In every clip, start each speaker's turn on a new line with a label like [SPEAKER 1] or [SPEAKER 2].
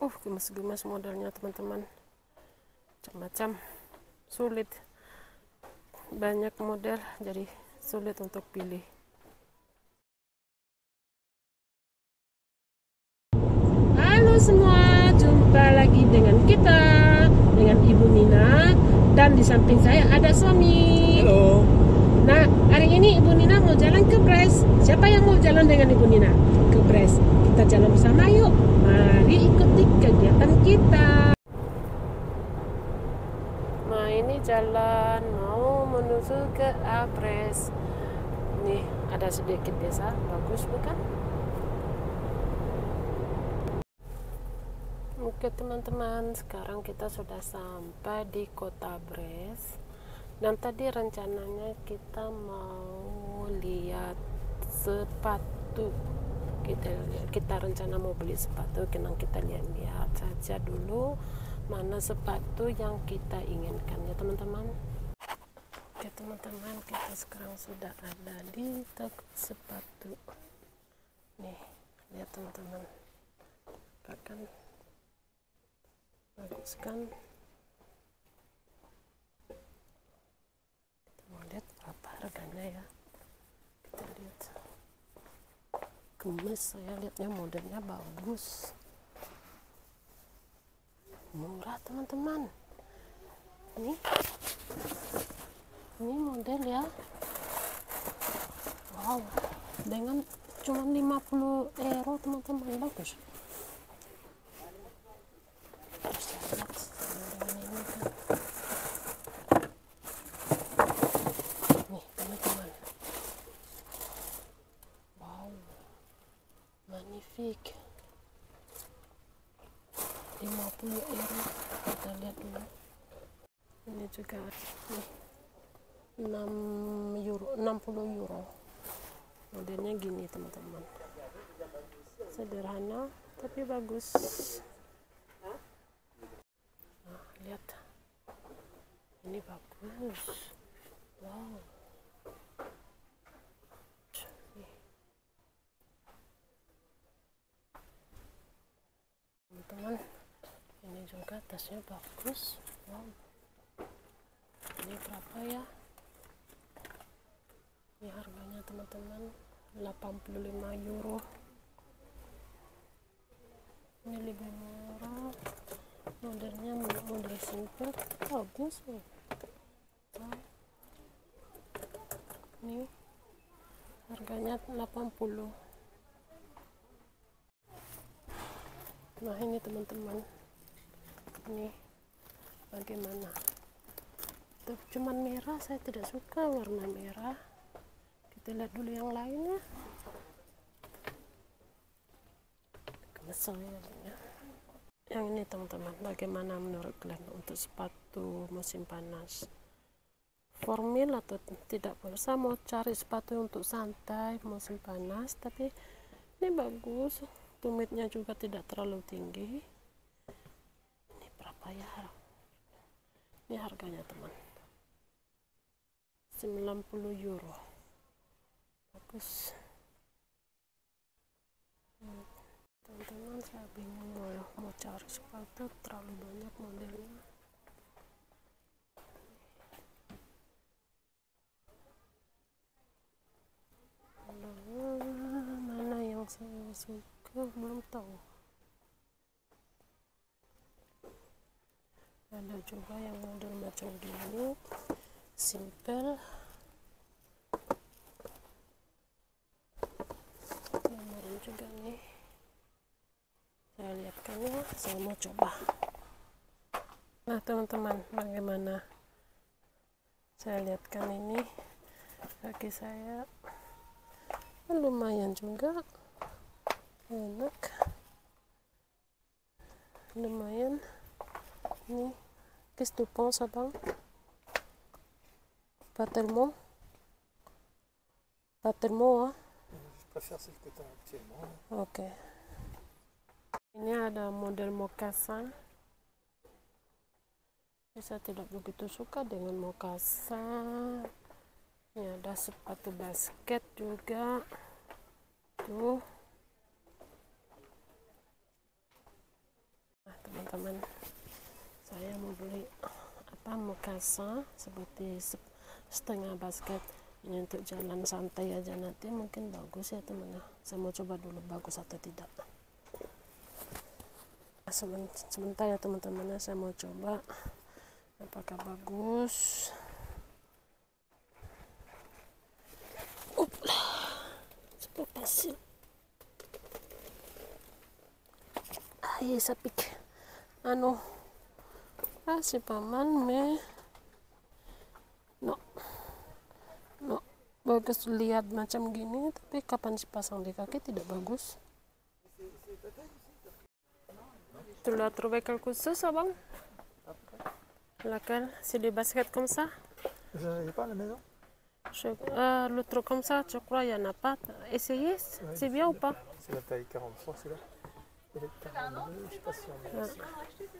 [SPEAKER 1] Gemes-gemes modelnya teman-teman, macam-macam, sulit, banyak model jadi sulit untuk pilih. Halo semua, jumpa lagi dengan kita, dengan Ibu Nina, dan di samping saya ada suami.
[SPEAKER 2] Halo.
[SPEAKER 1] Nah, hari ini Ibu Nina mau jalan ke Brest. Siapa yang mau jalan dengan Ibu Nina ke Brest? Kita jalan bersama yuk. Mari ikuti kegiatan kita. Nah, ini jalan mau menuju ke Brest. Nih, ada sedikit desa, bagus bukan? Oke teman-teman, sekarang kita sudah sampai di kota Brest. Dan tadi rencananya kita mau lihat sepatu. Kita rencana mau beli sepatu, kita lihat saja dulu mana sepatu yang kita inginkan ya teman-teman. Oke teman-teman, kita sekarang sudah ada di toko sepatu. Nih, lihat teman-teman, bahkan bagus kan? Kita mau lihat berapa harganya ya. Kita lihat, gemes, saya lihatnya modelnya bagus, murah teman-teman. Ini model ya, wow, dengan cuma 50 euro teman-teman, bagus. Nih teman-teman, wow, magnifique, 50 euro. Kita lihat dulu. Ini juga nih 60 euro. Modelnya gini teman-teman, sederhana tapi bagus. Nah, lihat, ini bagus, wow. Nih teman-teman, ini juga tasnya bagus, wow. Ini berapa ya? Ini harganya teman-teman 85 euro. Ini lebih murah, modelnya model simple, bagus. Wow. Ini harganya 80. Nah ini teman-teman, ini bagaimana? Cuman merah, saya tidak suka warna merah. Kita lihat dulu yang lainnya. Gemesel ya. Yang ini teman-teman, bagaimana menurut kalian untuk sepatu musim panas? Formal atau tidak? Saya mau cari sepatu untuk santai musim panas, tapi ini bagus. Tumitnya juga tidak terlalu tinggi. Ini berapa ya? Ini harganya teman, 90 euro. Bagus. Teman-teman, saya bingung mau cari sepatu, terlalu banyak modelnya. Mana yang saya suka, belum tahu. Ada juga yang model macam gini, simple. Lumayan juga nih, saya lihatkan ya, saya mau coba. Nah teman-teman, bagaimana? Saya lihatkan ini, kaki saya lumayan juga, enak, lumayan. Ini qu'est-ce que tu penses abang? Pas tellement hein?
[SPEAKER 2] Je préfère celle que tu as actuellement.
[SPEAKER 1] Ok. Ini ada model moccasin. Saya tidak begitu suka dengan moccasin. Ini ada sepatu basket juga. Tuh. teman-teman. Saya mau beli mukasa seperti setengah basket ini untuk jalan santai aja, nanti mungkin bagus ya teman. Saya mau coba dulu bagus atau tidak. Sebentar ya teman-teman, saya mau coba apakah bagus. Pasir. Aye sapik. Si paman no bagus lihat macam gini, tapi kapan dipasang di kaki tidak bagus. Tu l'as trouvé quelque chose, abang? Laquelle? C'est des baskets comme ça?
[SPEAKER 2] Vous n'en avez pas à la maison?
[SPEAKER 1] Le truc comme ça, je crois, il n'y en a pas. Essayez,
[SPEAKER 2] Ouais,
[SPEAKER 1] c'est bien ou pas?
[SPEAKER 2] C'est la taille 43, c'est là. Et le 42, je ne sais pas si on est ici.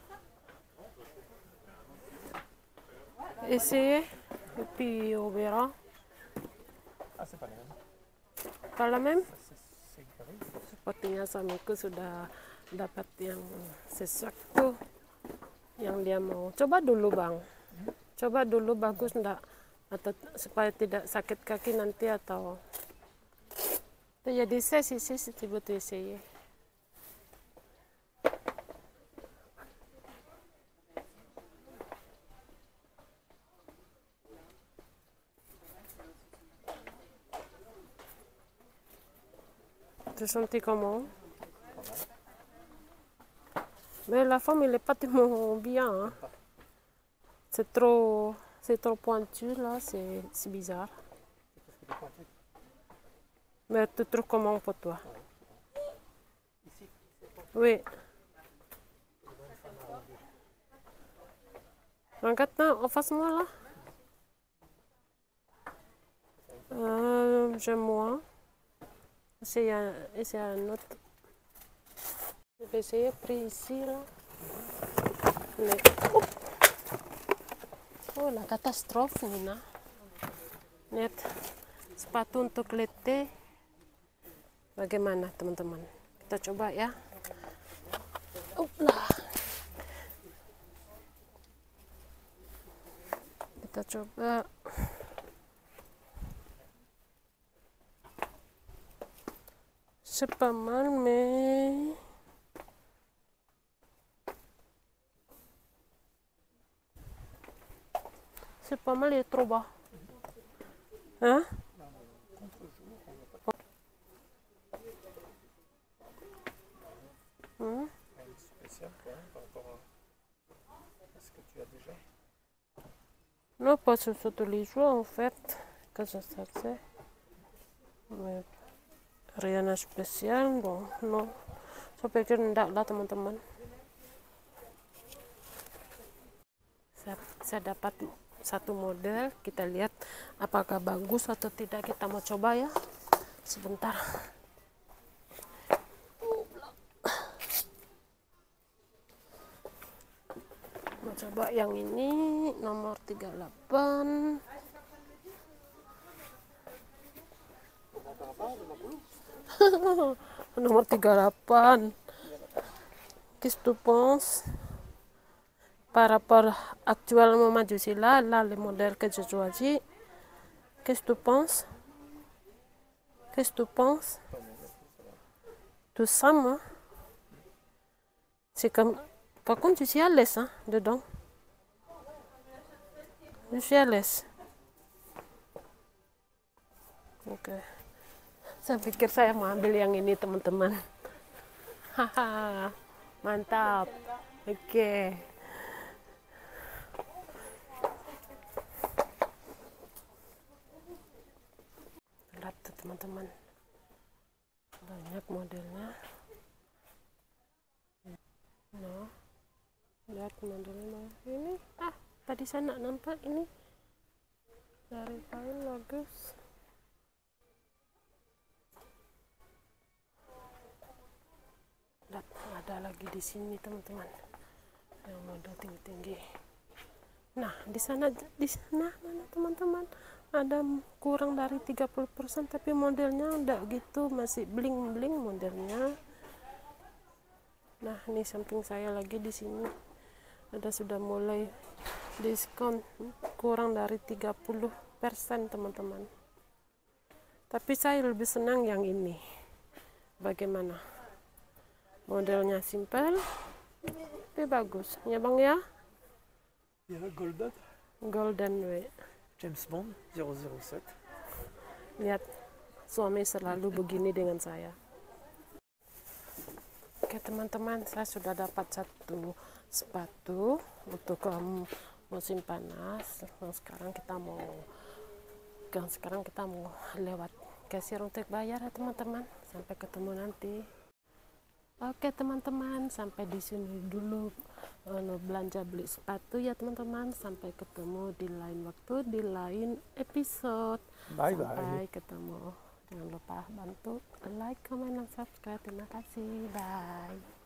[SPEAKER 1] Essayez, et puis on verra.
[SPEAKER 2] Ah, c'est pas la même.
[SPEAKER 1] Pas la même?
[SPEAKER 2] C'est gris.
[SPEAKER 1] Sepertinya suamiku sudah dapat yang sesuatu yang dia mau. Coba dulu bang, coba dulu bagus enggak, atau supaya tidak sakit kaki nanti atau. Jadi saya sisi betul saya. Tu senti comment? Mais la forme, elle est pas tellement bien. Hein. C'est trop pointu là, c'est bizarre. Mais tu trouves comment pour toi? Oui. Regarde en face moi là. J'aime moins. C'est un autre. Je vais essayer pris ici là. Mais, oh la catastrophe Nina. Net sepatu untuk lete. Bagaimana teman-teman? Kita coba ya. Lah. Kita coba. C'est pas mal, mais c'est pas mal, il est trop bas. Hein?
[SPEAKER 2] Spécial quand même par rapport à ce que tu as déjà.
[SPEAKER 1] Non, pas sur tous les jours en fait, que ça c'est. Mais rien de spesial, bon, no. Saya pikir enggak lah teman-teman. Saya dapat satu model, kita lihat apakah bagus atau tidak. Kita mau coba ya, sebentar. Mau coba yang ini, nomor 38. Nomor 38. Qu'est-ce que tu penses par rapport actuellement Majusi là le modèle que j'ai choisi? Qu'est-ce que tu penses? Qu'est-ce que tu penses? Tout ça, moi. C'est comme. Par contre, je suis à l'aise hein, dedans. Je suis à l'aise. Ok. Saya pikir saya mau ambil yang ini teman-teman. Haha, mantap. Oke. Lihat tuh teman-teman, banyak modelnya. Nah, lihat modelnya ini. Tadi saya nampak ini dari kain bagus. Ada lagi di sini teman-teman yang model tinggi-tinggi. Nah di sana mana teman-teman, ada kurang dari 30%, tapi modelnya enggak gitu, masih bling-bling modelnya. Nah, ini samping saya lagi di sini ada sudah mulai diskon kurang dari 30% teman-teman. Tapi saya lebih senang yang ini. Bagaimana? Modelnya simple, tapi bagus. Ya Bang ya?
[SPEAKER 2] Ya, Golden.
[SPEAKER 1] Golden way.
[SPEAKER 2] James Bond 007.
[SPEAKER 1] Lihat, suami selalu begini dengan saya. Oke teman-teman, saya sudah dapat satu sepatu untuk musim panas. Sekarang kita mau lewat kasir untuk bayar ya teman-teman. Sampai ketemu nanti. Oke teman-teman, sampai di sini dulu belanja beli sepatu ya teman-teman. Sampai ketemu di lain waktu, di lain episode.
[SPEAKER 2] Bye
[SPEAKER 1] Sampai
[SPEAKER 2] bye.
[SPEAKER 1] ketemu. Jangan lupa bantu like, comment, dan subscribe. Terima kasih. Bye.